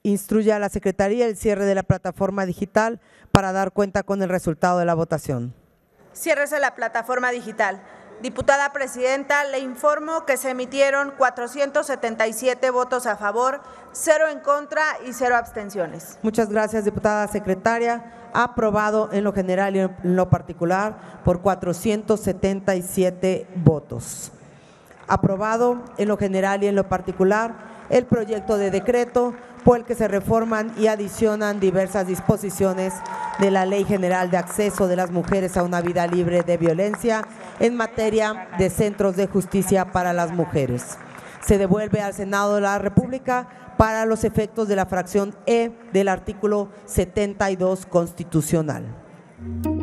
instruye a la Secretaría el cierre de la plataforma digital para dar cuenta con el resultado de la votación. Ciérrese la plataforma digital. Diputada Presidenta, le informo que se emitieron 477 votos a favor, 0 en contra y 0 abstenciones. Muchas gracias, diputada secretaria. Aprobado en lo general y en lo particular por 477 votos. Aprobado en lo general y en lo particular el proyecto de decreto por el que se reforman y adicionan diversas disposiciones de la Ley General de Acceso de las Mujeres a una Vida Libre de Violencia en materia de centros de justicia para las mujeres. Se devuelve al Senado de la República para los efectos de la fracción E del artículo 72 constitucional.